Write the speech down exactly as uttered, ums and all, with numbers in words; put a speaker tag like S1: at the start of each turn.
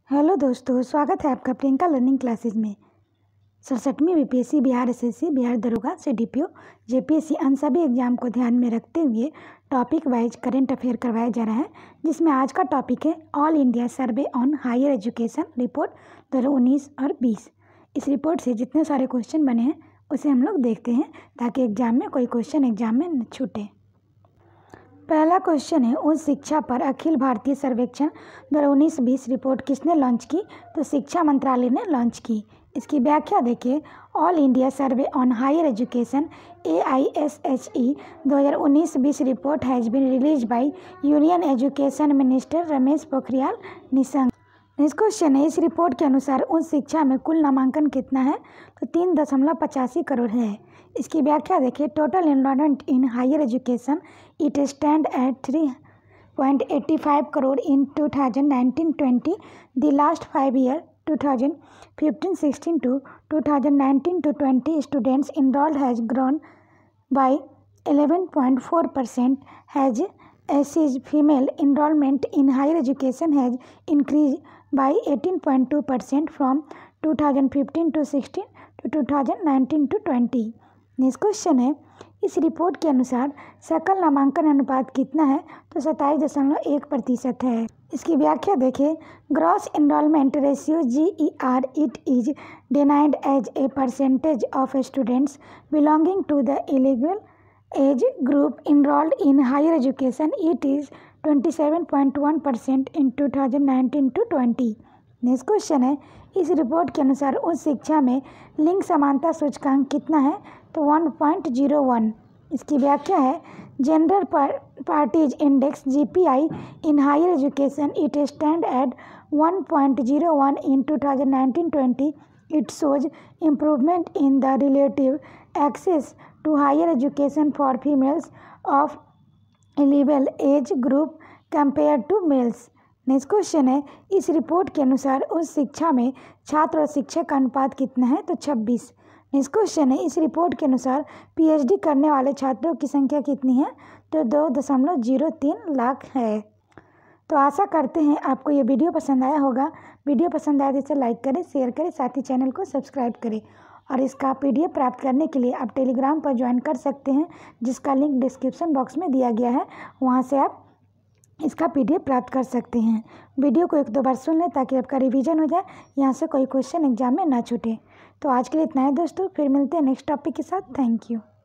S1: Hello दोस्तों, स्वागत है आपका प्रियंका लर्निंग क्लासेस में। सड़सठवीं बीपीएससी बिहार एसएससी बिहार दरोगा से डीपीओ जेपीएससी अन सभी एग्जाम को ध्यान में रखते हुए टॉपिक वाइज करंट अफेयर करवाया जा रहा है, जिसमें आज का टॉपिक है all India survey on higher education report दो हज़ार उन्नीस और बीस। इस रिपोर्ट से जितने सारे क्वेश्चन बने हैं उसे हम लोग देखते हैं ताकि एग्जाम में कोई क्वेश्चन एग्जाम में न छूटे। पहला क्वेश्चन है, उच्च शिक्षा पर अखिल भारतीय सर्वेक्षण दो हज़ार उन्नीस बीस रिपोर्ट किसने लॉन्च की? तो शिक्षा मंत्रालय ने लॉन्च की। इसकी व्याख्या देखिए। All India survey on higher education A I S H E दो हज़ार उन्नीस बीस report has been release by union education minister Ramesh Pokhriyal Nishank. Next question है, इस रिपोर्ट के अनुसार उच्च शिक्षा में कुल नामांकन कितना है? तो तीन दशमलव पचासी करोड़ है। इसकी व्याख्या देखिए। Total enrolment in higher education it stand at three point eighty five crore in two thousand nineteen twenty. The last five year two thousand fifteen sixteen to two thousand nineteen to twenty students enrolled has grown by eleven point four percent. has as is female enrollment in higher education has increased by eighteen point two percent from two thousand fifteen to sixteen to two thousand nineteen to twenty. Next question है, इस report के अनुसार सकल नामांकन अनुपात कितना है? तो सत्ताईस दशमलव एक प्रतिशत है। इसकी व्याख्या देखें। Gross enrolment ratio G E R it is defined as a percentage of students belonging to the eligible age group enrolled in higher education. It is twenty-seven point one percent in two thousand nineteen to twenty. Next question है, इस report के अनुसार उच्च शिक्षा में लिंग समानता सूचकांक कितना है? तो वन पॉइंट ज़ीरो वन। इसकी व्याख्या है। Gender parity index G P I in higher education it stand at one point zero one in two thousand nineteen twenty. It shows improvement in the relative access to higher education for females of eligible age group compared to males. Next question है, इस report के अनुसार उच्च शिक्षा में छात्र और शिक्षक का अनुपात कितना है? तो छब्बीस। नेक्स्ट क्वेश्चन है, इस रिपोर्ट के अनुसार पीएचडी करने वाले छात्रों की संख्या कितनी है? तो दो दशमलव जीरो तीन लाख है। तो आशा करते हैं आपको ये वीडियो पसंद आया होगा। वीडियो पसंद आया तो इसे लाइक करें, शेयर करें, साथ ही चैनल को सब्सक्राइब करें। और इसका पीडीएफ प्राप्त करने के लिए आप टेलीग्राम पर ज्वाइन कर सकते हैं, जिसका लिंक डिस्क्रिप्शन बॉक्स में दिया गया है। वहाँ से आप इसका पीडीएफ प्राप्त कर सकते हैं। वीडियो को एक दो बार सुन लें ताकि आपका रिवीजन हो जाए, यहाँ से कोई क्वेश्चन एग्जाम में ना छूटे। तो आज के लिए इतना है दोस्तों, फिर मिलते हैं नेक्स्ट टॉपिक के साथ। Thank you.